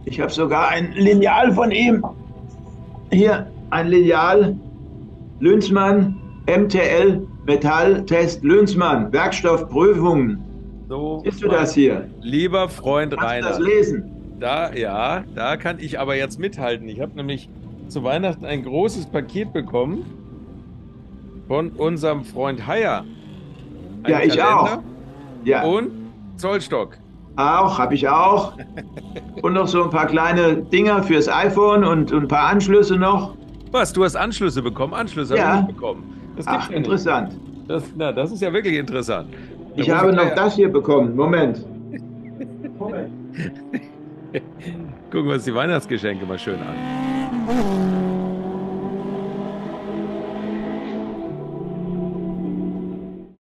Ich habe sogar ein Lineal von ihm. Hier, ein Lineal. Lünzmann, MTL, Metalltest Lünzmann, Werkstoffprüfungen. So, Siehst du mein das hier? lieber Freund Kannst du das Rainer, lesen? da kann ich aber jetzt mithalten. Ich habe nämlich zu Weihnachten ein großes Paket bekommen von unserem Freund Haier. Ja, Ein ich auch. Kalender Ja, und Zollstock. auch, habe ich auch. Und noch so ein paar kleine Dinger fürs iPhone und ein paar Anschlüsse noch. Was, du hast Anschlüsse bekommen? Anschlüsse habe ich nicht Ja, bekommen. Das gibt's ach, ja nicht. interessant. Das ist ja wirklich interessant. Da Ich muss ich habe noch gleich das hier bekommen. Moment. Moment. gucken wir uns die Weihnachtsgeschenke mal schön an.